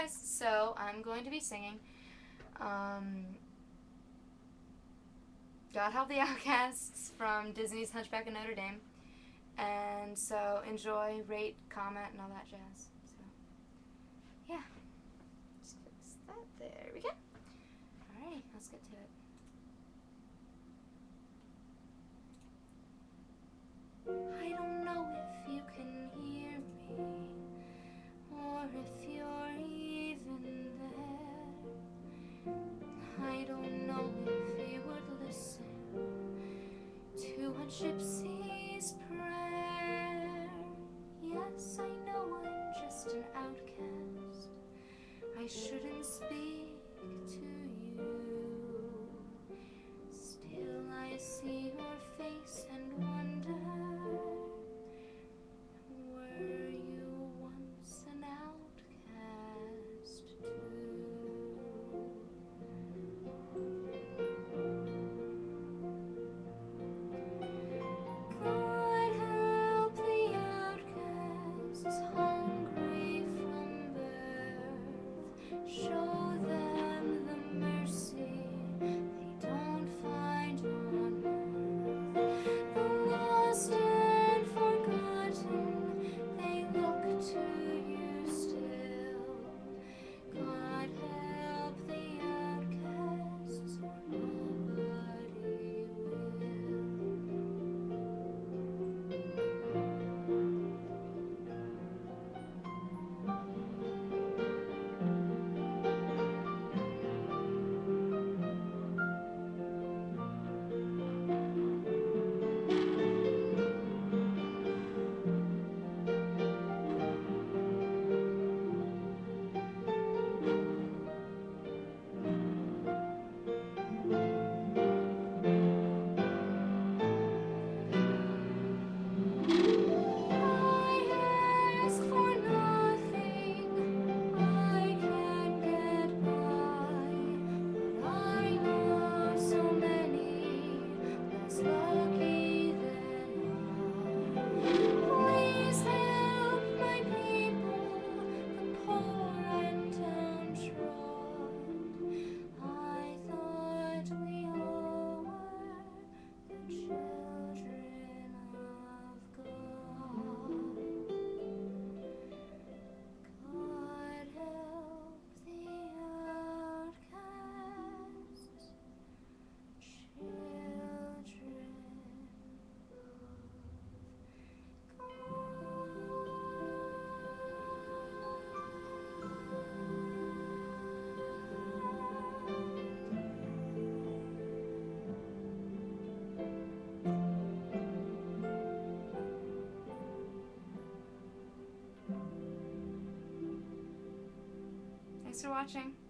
guys, so I'm going to be singing God Help the Outcasts from Disney's Hunchback of Notre Dame. And so enjoy, rate, comment, and all that jazz. So, yeah. Just fix that. There we go. Alrighty, let's get to it. I don't know if you can hear me, or if you're even there. I don't know if you would listen to a gypsy's prayer. Yes, I know I'm just an outcast. I shouldn't speak to you. Still I see your face and wonder, were you once an outcast too? God help the outcasts, hungry from birth. Show them the mercy they don't find on earth. The lost and forgotten, they look to you still. God help the outcasts, or nobody will. I ask for nothing, I can't get by, but I know so many less lucky than I. Please help my people, the poor and downtrodden. I thought we all were the children of God. God help the outcasts, children Thanks for watching.